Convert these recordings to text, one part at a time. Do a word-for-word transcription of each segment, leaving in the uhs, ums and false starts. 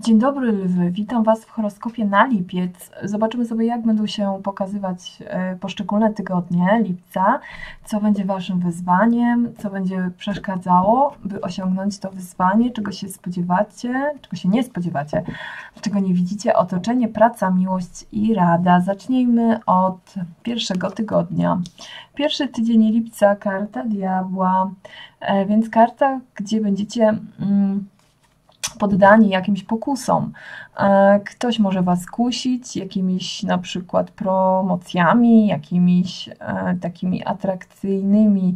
Dzień dobry lwy, witam Was w horoskopie na lipiec. Zobaczymy sobie, jak będą się pokazywać e, poszczególne tygodnie lipca, co będzie Waszym wyzwaniem, co będzie przeszkadzało, by osiągnąć to wyzwanie, czego się spodziewacie, czego się nie spodziewacie, czego nie widzicie. Otoczenie, praca, miłość i rada. Zacznijmy od pierwszego tygodnia. Pierwszy tydzień lipca, karta diabła, e, więc karta, gdzie będziecie... Mm, poddani jakimś pokusom. Ktoś może Was kusić jakimiś na przykład promocjami, jakimiś takimi atrakcyjnymi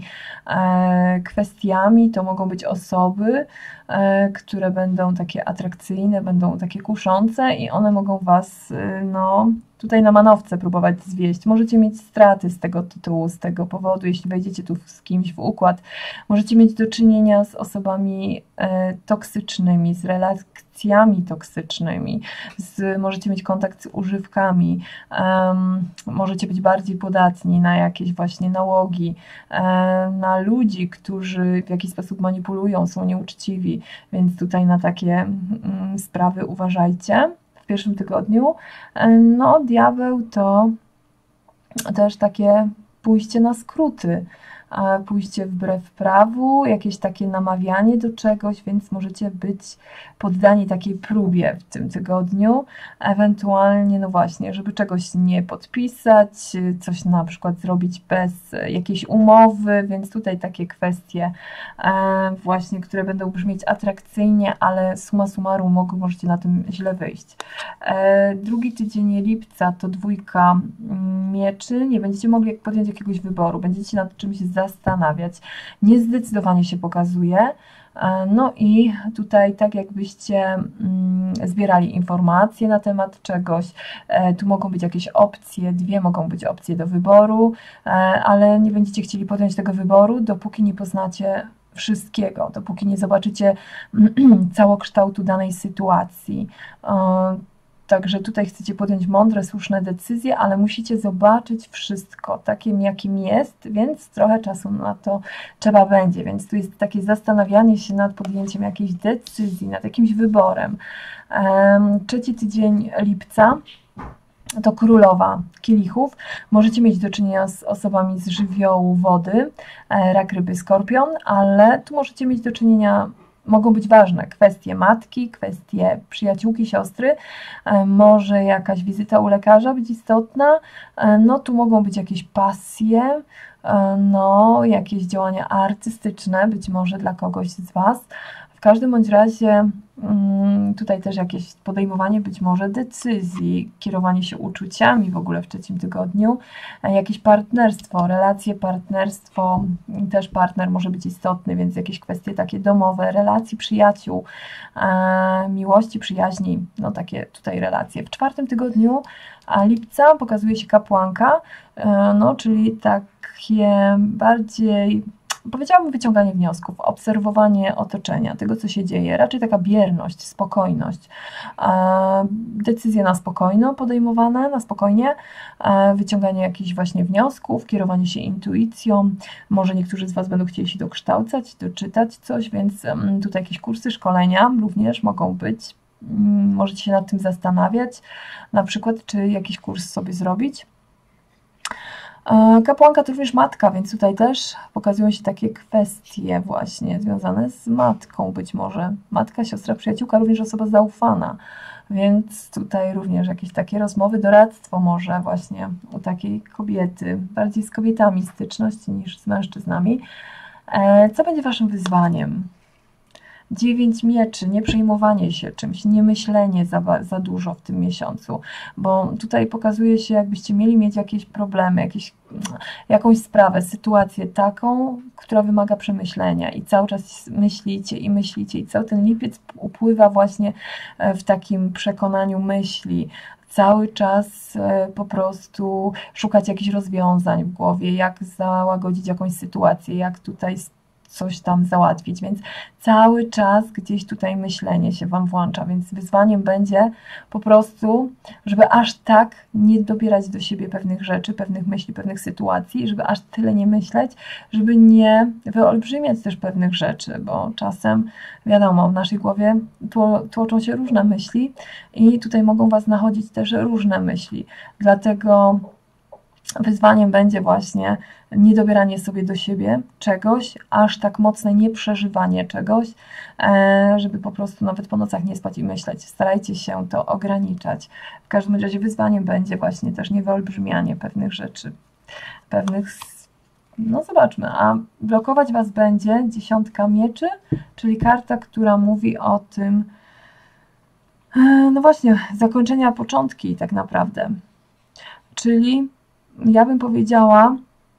kwestiami. To mogą być osoby, które będą takie atrakcyjne, będą takie kuszące i one mogą Was no, tutaj na manowce próbować zwieść. Możecie mieć straty z tego tytułu, z tego powodu, jeśli wejdziecie tu z kimś w układ. Możecie mieć do czynienia z osobami e, toksycznymi, z relacjami toksycznymi, z, możecie mieć kontakt z używkami, um, możecie być bardziej podatni na jakieś właśnie nałogi, e, na ludzi, którzy w jakiś sposób manipulują, są nieuczciwi, więc tutaj na takie mm, sprawy uważajcie. W pierwszym tygodniu. No, diabeł to też takie pójście na skróty, pójście wbrew prawu, jakieś takie namawianie do czegoś, więc możecie być poddani takiej próbie w tym tygodniu, ewentualnie, no właśnie, żeby czegoś nie podpisać, coś na przykład zrobić bez jakiejś umowy, więc tutaj takie kwestie właśnie, które będą brzmieć atrakcyjnie, ale summa summarum mogą, możecie na tym źle wyjść. Drugi tydzień lipca to dwójka mieczy, nie będziecie mogli podjąć jakiegoś wyboru, będziecie nad czymś zastanawiać, niezdecydowanie się pokazuje. No i tutaj tak jakbyście zbierali informacje na temat czegoś, tu mogą być jakieś opcje, dwie mogą być opcje do wyboru, ale nie będziecie chcieli podjąć tego wyboru, dopóki nie poznacie wszystkiego, dopóki nie zobaczycie całokształtu danej sytuacji. Także tutaj chcecie podjąć mądre, słuszne decyzje, ale musicie zobaczyć wszystko takim, jakim jest, więc trochę czasu na to trzeba będzie. Więc tu jest takie zastanawianie się nad podjęciem jakiejś decyzji, nad jakimś wyborem. Trzeci tydzień lipca to królowa kielichów. Możecie mieć do czynienia z osobami z żywiołu wody, rak, ryby, skorpion, ale tu możecie mieć do czynienia... Mogą być ważne kwestie matki, kwestie przyjaciółki, siostry, może jakaś wizyta u lekarza być istotna, no tu mogą być jakieś pasje, no jakieś działania artystyczne, być może dla kogoś z Was. W każdym bądź razie tutaj też jakieś podejmowanie być może decyzji, kierowanie się uczuciami w ogóle w trzecim tygodniu, jakieś partnerstwo, relacje, partnerstwo, też partner może być istotny, więc jakieś kwestie takie domowe, relacji przyjaciół, miłości, przyjaźni, no takie tutaj relacje. W czwartym tygodniu lipca pokazuje się kapłanka, no czyli takie bardziej... Powiedziałabym wyciąganie wniosków, obserwowanie otoczenia, tego co się dzieje, raczej taka bierność, spokojność, decyzje na spokojno podejmowane, na spokojnie, wyciąganie jakichś właśnie wniosków, kierowanie się intuicją, może niektórzy z Was będą chcieli się dokształcać, doczytać coś, więc tutaj jakieś kursy, szkolenia również mogą być, możecie się nad tym zastanawiać, na przykład czy jakiś kurs sobie zrobić. Kapłanka to również matka, więc tutaj też pokazują się takie kwestie właśnie związane z matką być może. Matka, siostra, przyjaciółka, również osoba zaufana, więc tutaj również jakieś takie rozmowy, doradztwo może właśnie u takiej kobiety, bardziej z kobietami styczność niż z mężczyznami. Co będzie Waszym wyzwaniem? Dziewięć mieczy, nie przejmowanie się czymś, nie myślenie za, za dużo w tym miesiącu, bo tutaj pokazuje się, jakbyście mieli mieć jakieś problemy, jakieś, jakąś sprawę, sytuację taką, która wymaga przemyślenia i cały czas myślicie i myślicie i cały ten lipiec upływa właśnie w takim przekonaniu myśli, cały czas po prostu szukać jakichś rozwiązań w głowie, jak załagodzić jakąś sytuację, jak tutaj coś tam załatwić, więc cały czas gdzieś tutaj myślenie się Wam włącza, więc wyzwaniem będzie po prostu, żeby aż tak nie dobierać do siebie pewnych rzeczy, pewnych myśli, pewnych sytuacji, żeby aż tyle nie myśleć, żeby nie wyolbrzymiać też pewnych rzeczy, bo czasem wiadomo, w naszej głowie tłoczą się różne myśli i tutaj mogą Was nachodzić też różne myśli, dlatego wyzwaniem będzie właśnie niedobieranie sobie do siebie czegoś, aż tak mocne nieprzeżywanie czegoś, żeby po prostu nawet po nocach nie spać i myśleć. Starajcie się to ograniczać. W każdym razie wyzwaniem będzie właśnie też niewyolbrzymianie pewnych rzeczy, pewnych, no zobaczmy, a blokować Was będzie dziesiątka mieczy, czyli karta, która mówi o tym, no właśnie, zakończenia początki tak naprawdę. Czyli ja bym powiedziała,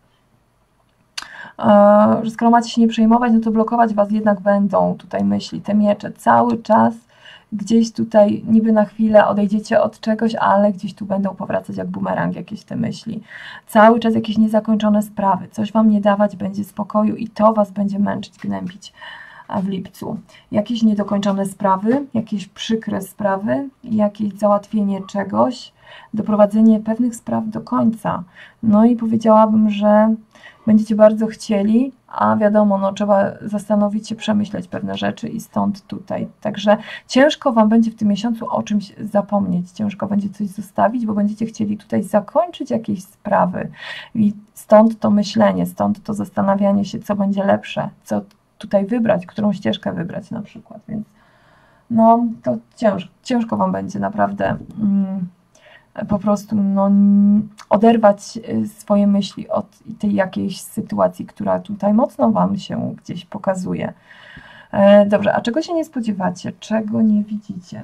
że skoro macie się nie przejmować, no to blokować Was jednak będą tutaj myśli, te miecze. Cały czas gdzieś tutaj niby na chwilę odejdziecie od czegoś, ale gdzieś tu będą powracać jak bumerang jakieś te myśli. Cały czas jakieś niezakończone sprawy, coś Wam nie dawać będzie spokoju i to Was będzie męczyć, gnębić w lipcu. Jakieś niedokończone sprawy, jakieś przykre sprawy, jakieś załatwienie czegoś, doprowadzenie pewnych spraw do końca. No i powiedziałabym, że będziecie bardzo chcieli, a wiadomo, no trzeba zastanowić się, przemyśleć pewne rzeczy i stąd tutaj. Także ciężko Wam będzie w tym miesiącu o czymś zapomnieć, ciężko będzie coś zostawić, bo będziecie chcieli tutaj zakończyć jakieś sprawy i stąd to myślenie, stąd to zastanawianie się, co będzie lepsze, co tutaj wybrać, którą ścieżkę wybrać na przykład, więc no to cięż, ciężko Wam będzie naprawdę mm, po prostu no, oderwać swoje myśli od tej jakiejś sytuacji, która tutaj mocno Wam się gdzieś pokazuje. E, dobrze, a czego się nie spodziewacie? Czego nie widzicie?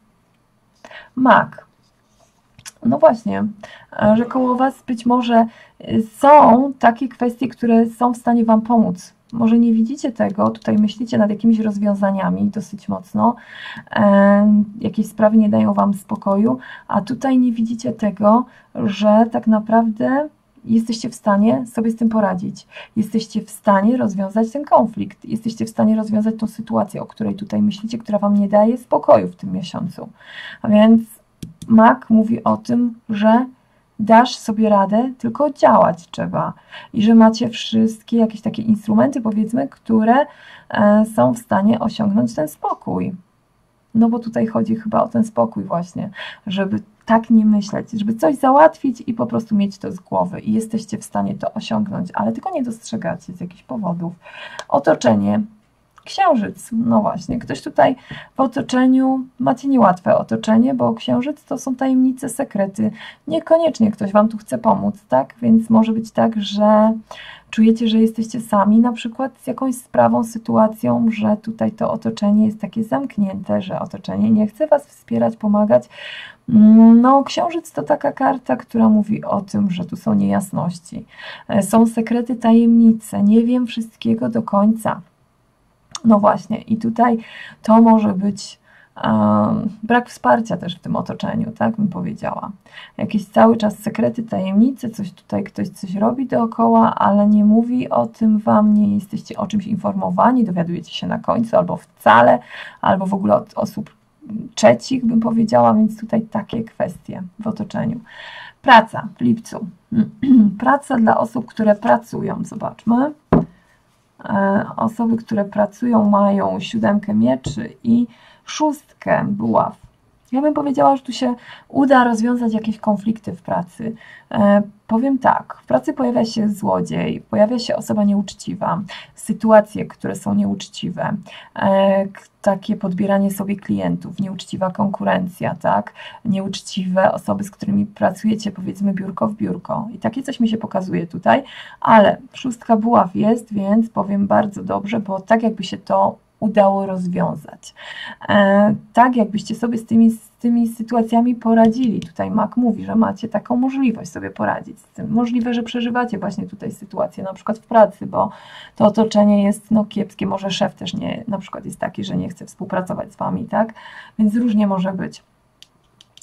Mag. No właśnie, że koło Was być może są takie kwestie, które są w stanie Wam pomóc. Może nie widzicie tego, tutaj myślicie nad jakimiś rozwiązaniami dosyć mocno, e, jakieś sprawy nie dają Wam spokoju, a tutaj nie widzicie tego, że tak naprawdę jesteście w stanie sobie z tym poradzić. Jesteście w stanie rozwiązać ten konflikt, jesteście w stanie rozwiązać tą sytuację, o której tutaj myślicie, która Wam nie daje spokoju w tym miesiącu. A więc mag mówi o tym, że dasz sobie radę, tylko działać trzeba. I że macie wszystkie jakieś takie instrumenty, powiedzmy, które e, są w stanie osiągnąć ten spokój. No bo tutaj chodzi chyba o ten spokój właśnie, żeby tak nie myśleć, żeby coś załatwić i po prostu mieć to z głowy. I jesteście w stanie to osiągnąć, ale tylko nie dostrzegacie z jakichś powodów. Otoczenie. Księżyc, no właśnie, ktoś tutaj w otoczeniu, macie niełatwe otoczenie, bo księżyc to są tajemnice, sekrety. Niekoniecznie ktoś Wam tu chce pomóc, tak? Więc może być tak, że czujecie, że jesteście sami na przykład z jakąś sprawą, sytuacją, że tutaj to otoczenie jest takie zamknięte, że otoczenie nie chce Was wspierać, pomagać. No, księżyc to taka karta, która mówi o tym, że tu są niejasności. Są sekrety, tajemnice, nie wiem wszystkiego do końca. No właśnie, i tutaj to może być um, brak wsparcia też w tym otoczeniu, tak bym powiedziała. Jakieś cały czas sekrety, tajemnice, coś tutaj ktoś coś robi dookoła, ale nie mówi o tym Wam, nie jesteście o czymś informowani, dowiadujecie się na końcu, albo wcale, albo w ogóle od osób trzecich, bym powiedziała, więc tutaj takie kwestie w otoczeniu. Praca w lipcu. Praca dla osób, które pracują, zobaczmy. Osoby, które pracują, mają siódemkę mieczy i szóstkę buław. Ja bym powiedziała, że tu się uda rozwiązać jakieś konflikty w pracy. E, powiem tak, w pracy pojawia się złodziej, pojawia się osoba nieuczciwa, sytuacje, które są nieuczciwe, e, takie podbieranie sobie klientów, nieuczciwa konkurencja, tak? Nieuczciwe osoby, z którymi pracujecie, powiedzmy biurko w biurko. I takie coś mi się pokazuje tutaj, ale szóstka buław jest, więc powiem bardzo dobrze, bo tak jakby się to udało rozwiązać. E, tak jakbyście sobie z tymi, z tymi sytuacjami poradzili. Tutaj mag mówi, że macie taką możliwość sobie poradzić z tym. Możliwe, że przeżywacie właśnie tutaj sytuację, na przykład w pracy, bo to otoczenie jest no, kiepskie, może szef też nie, na przykład jest taki, że nie chce współpracować z Wami, tak? Więc różnie może być.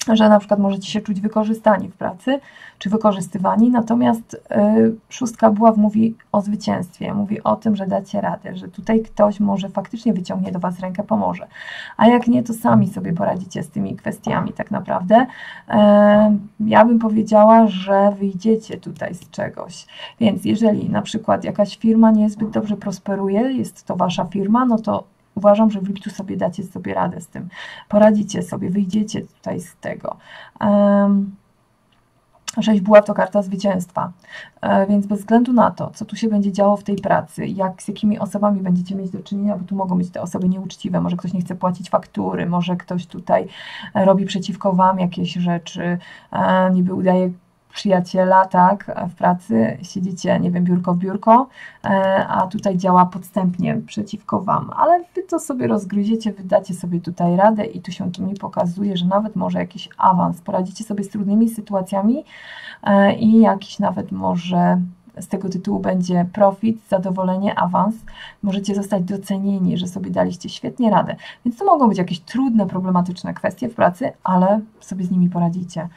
że na przykład możecie się czuć wykorzystani w pracy, czy wykorzystywani, natomiast y, szóstka buław mówi o zwycięstwie, mówi o tym, że dacie radę, że tutaj ktoś może faktycznie wyciągnie do Was rękę, pomoże, a jak nie, to sami sobie poradzicie z tymi kwestiami tak naprawdę. Y, ja bym powiedziała, że wyjdziecie tutaj z czegoś, więc jeżeli na przykład jakaś firma niezbyt dobrze prosperuje, jest to Wasza firma, no to uważam, że w lipcu sobie dacie sobie radę z tym. Poradzicie sobie, wyjdziecie tutaj z tego. Um, sześć buław to karta zwycięstwa, e, więc bez względu na to, co tu się będzie działo w tej pracy, jak, z jakimi osobami będziecie mieć do czynienia, bo tu mogą być te osoby nieuczciwe, może ktoś nie chce płacić faktury, może ktoś tutaj robi przeciwko Wam jakieś rzeczy, e, niby udaje przyjaciela, tak, w pracy siedzicie, nie wiem, biurko w biurko, a tutaj działa podstępnie przeciwko Wam, ale Wy to sobie rozgryziecie, wydacie sobie tutaj radę i tu się tu mi pokazuje, że nawet może jakiś awans, poradzicie sobie z trudnymi sytuacjami i jakiś nawet może z tego tytułu będzie profit, zadowolenie, awans, możecie zostać docenieni, że sobie daliście świetnie radę, więc to mogą być jakieś trudne, problematyczne kwestie w pracy, ale sobie z nimi poradzicie.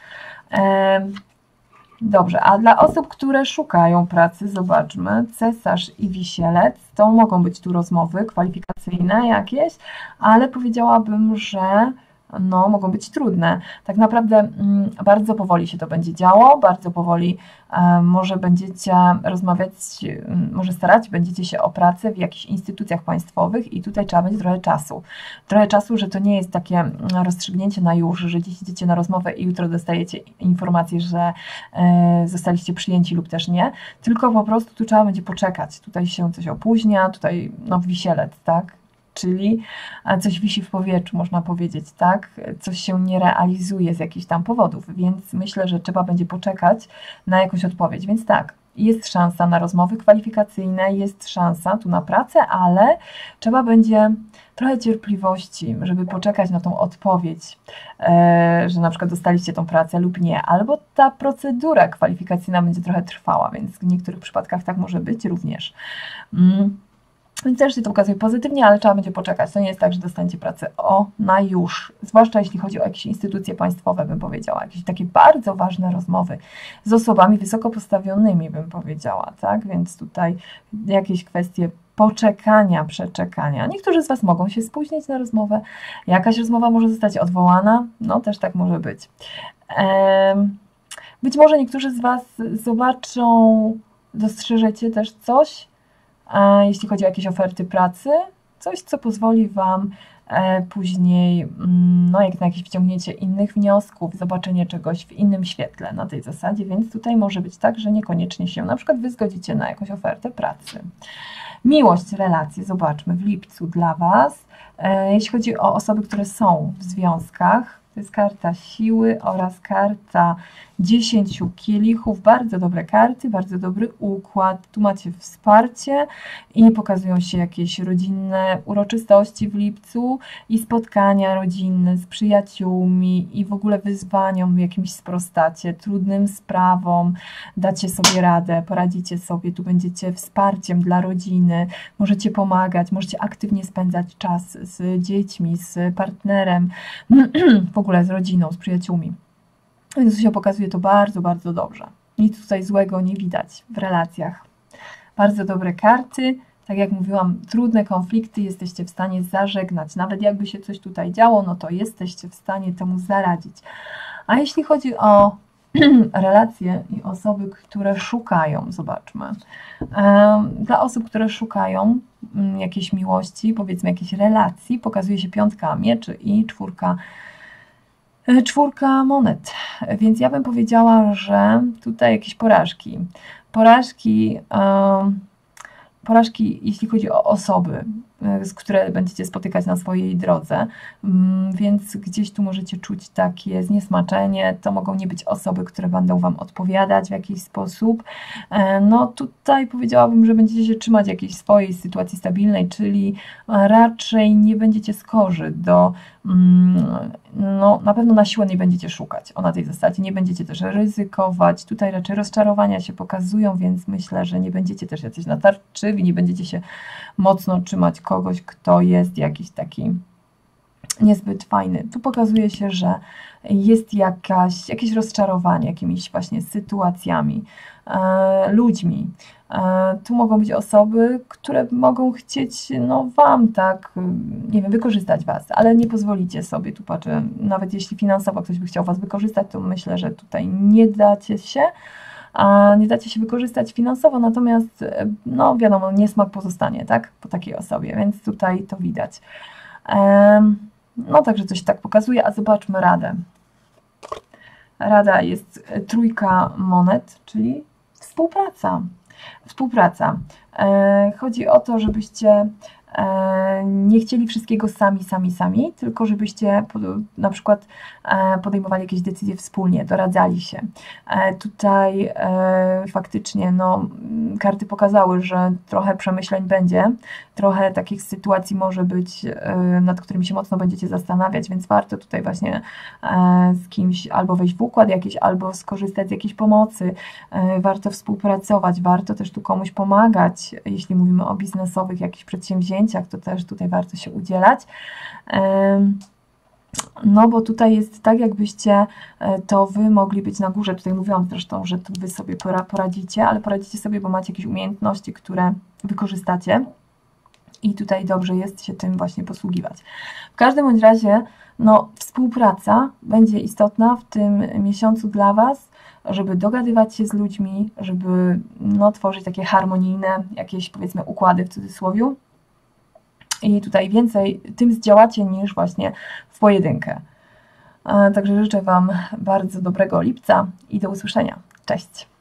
Dobrze, a dla osób, które szukają pracy, zobaczmy, cesarz i wisielec, to mogą być tu rozmowy kwalifikacyjne jakieś, ale powiedziałabym, że no, mogą być trudne. Tak naprawdę mm, bardzo powoli się to będzie działo, bardzo powoli e, może będziecie rozmawiać, e, może starać będziecie się o pracę w jakichś instytucjach państwowych i tutaj trzeba będzie trochę czasu. Trochę czasu, że to nie jest takie rozstrzygnięcie na już, że dziś idziecie na rozmowę i jutro dostajecie informację, że e, zostaliście przyjęci lub też nie, tylko po prostu tu trzeba będzie poczekać. Tutaj się coś opóźnia, tutaj no wisielec, tak? Czyli coś wisi w powietrzu, można powiedzieć, tak? Coś się nie realizuje z jakichś tam powodów, więc myślę, że trzeba będzie poczekać na jakąś odpowiedź. Więc tak, jest szansa na rozmowy kwalifikacyjne, jest szansa tu na pracę, ale trzeba będzie trochę cierpliwości, żeby poczekać na tą odpowiedź, że na przykład dostaliście tą pracę lub nie, albo ta procedura kwalifikacyjna będzie trochę trwała, więc w niektórych przypadkach tak może być również. Mm. Więc też się to ukazuje pozytywnie, ale trzeba będzie poczekać. To nie jest tak, że dostaniecie pracę o na już. Zwłaszcza jeśli chodzi o jakieś instytucje państwowe, bym powiedziała. Jakieś takie bardzo ważne rozmowy z osobami wysoko postawionymi, bym powiedziała. Tak? Więc tutaj jakieś kwestie poczekania, przeczekania. Niektórzy z Was mogą się spóźnić na rozmowę. Jakaś rozmowa może zostać odwołana. No też tak może być. Być może niektórzy z Was zobaczą, dostrzeżecie też coś, jeśli chodzi o jakieś oferty pracy, coś, co pozwoli Wam później, no jak na jakieś wciągnięcie innych wniosków, zobaczenie czegoś w innym świetle na tej zasadzie, więc tutaj może być tak, że niekoniecznie się na przykład Wy zgodzicie na jakąś ofertę pracy. Miłość, relacje, zobaczmy, w lipcu dla Was. Jeśli chodzi o osoby, które są w związkach, to jest karta siły oraz karta dziesięciu kielichów. Bardzo dobre karty, bardzo dobry układ. Tu macie wsparcie i pokazują się jakieś rodzinne uroczystości w lipcu i spotkania rodzinne z przyjaciółmi i w ogóle wyzwaniom jakimś sprostacie, trudnym sprawom, dacie sobie radę, poradzicie sobie, tu będziecie wsparciem dla rodziny, możecie pomagać, możecie aktywnie spędzać czas z dziećmi, z partnerem, w ogóle z rodziną, z przyjaciółmi. Więc tu się pokazuje to bardzo, bardzo dobrze. Nic tutaj złego nie widać w relacjach. Bardzo dobre karty. Tak jak mówiłam, trudne konflikty jesteście w stanie zażegnać. Nawet jakby się coś tutaj działo, no to jesteście w stanie temu zaradzić. A jeśli chodzi o relacje i osoby, które szukają, zobaczmy. Dla osób, które szukają jakiejś miłości, powiedzmy jakiejś relacji, pokazuje się piątka mieczy i czwórka Czwórka monet, więc ja bym powiedziała, że tutaj jakieś porażki. Porażki, um, porażki jeśli chodzi o osoby, z które będziecie spotykać na swojej drodze, więc gdzieś tu możecie czuć takie zniesmaczenie, to mogą nie być osoby, które będą Wam odpowiadać w jakiś sposób. No tutaj powiedziałabym, że będziecie się trzymać jakiejś swojej sytuacji stabilnej, czyli raczej nie będziecie skorzy do, no na pewno na siłę nie będziecie szukać, o na tej zasadzie, nie będziecie też ryzykować, tutaj raczej rozczarowania się pokazują, więc myślę, że nie będziecie też jacyś natarczywi, nie będziecie się mocno trzymać kogoś, kto jest jakiś taki niezbyt fajny. Tu pokazuje się, że jest jakaś, jakieś rozczarowanie jakimiś właśnie sytuacjami, e, ludźmi. E, tu mogą być osoby, które mogą chcieć no, Wam tak, nie wiem, wykorzystać Was, ale nie pozwolicie sobie, tu patrzę, nawet jeśli finansowo ktoś by chciał Was wykorzystać, to myślę, że tutaj nie dacie się, a nie dacie się wykorzystać finansowo, natomiast no wiadomo, niesmak pozostanie, tak, po takiej osobie, więc tutaj to widać. E, no także coś tak pokazuje, a zobaczmy radę. Rada jest trójka monet, czyli współpraca. Współpraca. E, chodzi o to, żebyście e, nie chcieli wszystkiego sami, sami, sami, tylko żebyście pod, na przykład e, podejmowali jakieś decyzje wspólnie, doradzali się. E, tutaj e, faktycznie no, karty pokazały, że trochę przemyśleń będzie, trochę takich sytuacji może być, e, nad którymi się mocno będziecie zastanawiać, więc warto tutaj właśnie e, z kimś albo wejść w układ jakiś, albo skorzystać z jakiejś pomocy, e, warto współpracować, warto też tu komuś pomagać, jeśli mówimy o biznesowych jakichś przedsięwzięciach, to też tutaj warto się udzielać. No bo tutaj jest tak, jakbyście to Wy mogli być na górze. Tutaj mówiłam zresztą, że tu Wy sobie poradzicie, ale poradzicie sobie, bo macie jakieś umiejętności, które wykorzystacie i tutaj dobrze jest się tym właśnie posługiwać. W każdym bądź razie no, współpraca będzie istotna w tym miesiącu dla Was, żeby dogadywać się z ludźmi, żeby no, tworzyć takie harmonijne jakieś powiedzmy układy w cudzysłowie. I tutaj więcej tym zdziałacie niż właśnie w pojedynkę. Także życzę Wam bardzo dobrego lipca i do usłyszenia. Cześć!